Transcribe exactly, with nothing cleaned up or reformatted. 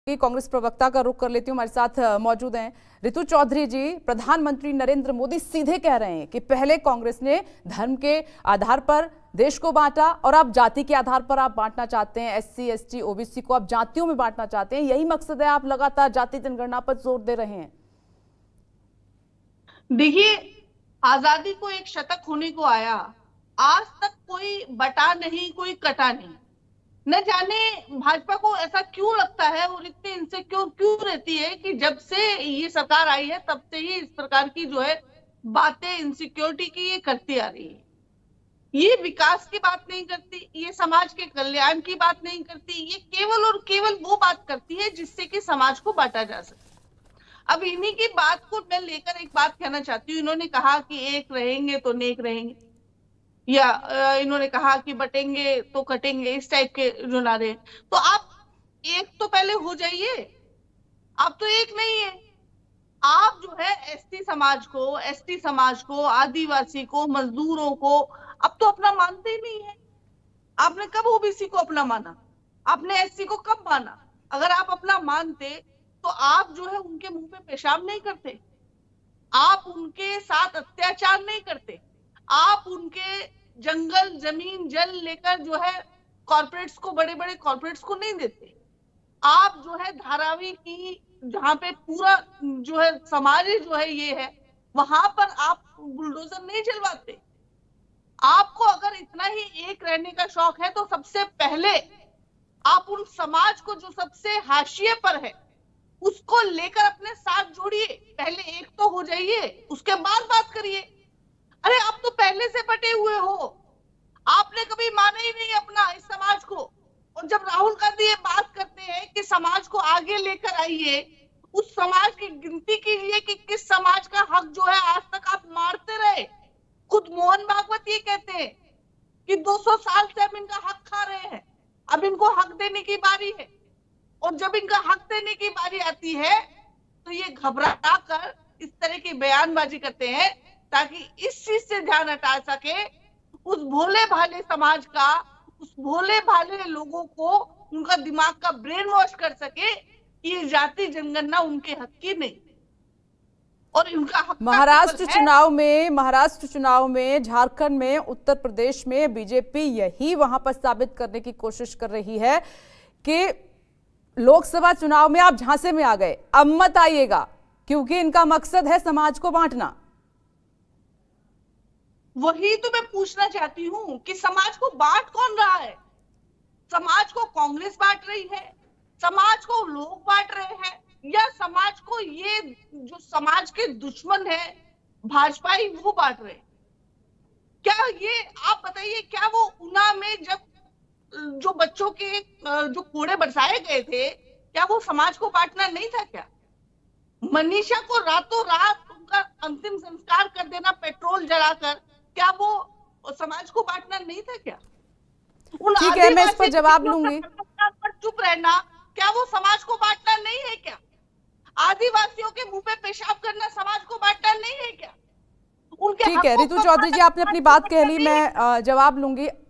कांग्रेस प्रवक्ता का रुख कर लेती हूं। हमारे साथ मौजूद हैं ऋतु चौधरी जी। प्रधानमंत्री नरेंद्र मोदी सीधे कह रहे हैं कि पहले कांग्रेस ने धर्म के आधार पर देश को बांटा और अब जाति के आधार पर आप बांटना चाहते हैं। एससी, एसटी, ओबीसी को आप जातियों में बांटना चाहते हैं। यही मकसद है, आप लगातार जाति जनगणना पर जोर दे रहे हैं। देखिए, आजादी को एक शतक होने को आया, आज तक कोई बटा नहीं, कोई कटा नहीं। न जाने भाजपा को ऐसा क्यों लगता है और इतने इनसिक्योर क्यों रहती है कि जब से ये सरकार आई है तब से ही इस प्रकार की जो है बातें इनसिक्योरिटी की ये करती आ रही है। ये विकास की बात नहीं करती, ये समाज के कल्याण की बात नहीं करती, ये केवल और केवल वो बात करती है जिससे कि समाज को बांटा जा सके। अब इन्हीं की बात को मैं लेकर एक बात कहना चाहती हूँ। इन्होंने कहा कि एक रहेंगे तो नेक रहेंगे, या इन्होंने कहा कि बटेंगे तो कटेंगे, इस टाइप के जो नारे। तो आप एक तो पहले हो जाइए, आप तो एक नहीं है। आप जो है एसटी समाज को, एसटी समाज को, आदिवासी को, मजदूरों को अब तो अपना मानते ही नहीं है। आपने कब ओबीसी को अपना माना? आपने एससी को कब माना? अगर आप अपना मानते तो आप जो है उनके मुंह पे पेशाब नहीं करते, आप उनके साथ अत्याचार नहीं करते, आप उनके जंगल, जमीन, जल लेकर जो है कॉर्पोरेट्स को, बड़े बड़े कॉर्पोरेट्स को नहीं देते। आप जो है धारावी की, जहां पे पूरा जो है समाज जो है ये है, वहां पर आप बुलडोजर नहीं चलवाते। आपको अगर इतना ही एक रहने का शौक है तो सबसे पहले आप उन समाज को जो सबसे हाशिए पर है उसको लेकर अपने साथ जोड़िए। पहले एक तो हो जाइए, उसके बाद बात करिए। अरे आप तो पहले से बटे हुए हो, आपने कभी माना ही नहीं अपना इस समाज को। और जब राहुल गांधी ये बात करते हैं कि समाज को आगे लेकर आइए, उस समाज की गिनती कीजिए कि किस समाज का हक जो है आज तक आप मारते रहे। खुद मोहन भागवत ये कहते हैं कि दो सौ साल से हम इनका हक खा रहे हैं, अब इनको हक देने की बारी है। और जब इनका हक देने की बारी आती है तो ये घबरा कर इस तरह की बयानबाजी करते हैं ताकि इस चीज से ध्यान हटा सके, उस भोले भाले समाज का, उस भोले भाले लोगों को उनका दिमाग का ब्रेन वॉश कर सके कि ये जाति जनगणना उनके हक की नहीं और उनका हक। महाराष्ट्र चुनाव में महाराष्ट्र चुनाव में झारखंड में, उत्तर प्रदेश में बीजेपी यही वहां पर साबित करने की कोशिश कर रही है कि लोकसभा चुनाव में आप झांसे में आ गए, अब मत आइएगा, क्योंकि इनका मकसद है समाज को बांटना। वही तो मैं पूछना चाहती हूँ कि समाज को बांट कौन रहा है? समाज को कांग्रेस बांट रही है, समाज को लोग बांट रहे हैं, या समाज को ये जो समाज के दुश्मन है भाजपा ही वो बांट रहे? क्या ये आप बताइए, क्या वो ऊना में जब जो बच्चों के जो कूड़े बरसाए गए थे, क्या वो समाज को बांटना नहीं था? क्या मनीषा को रातों रात उनका अंतिम संस्कार कर देना पेट्रोल जलाकर, क्या वो समाज को बांटना नहीं था? क्या ठीक है, मैं इस पर जवाब लूंगी। पर चुप रहना, क्या वो समाज को बांटना नहीं है? क्या आदिवासियों के मुंह पे पेशाब करना समाज को बांटना नहीं है? क्या ठीक है ऋतु चौधरी जी, आपने अपनी बात कह ली, मैं जवाब लूंगी।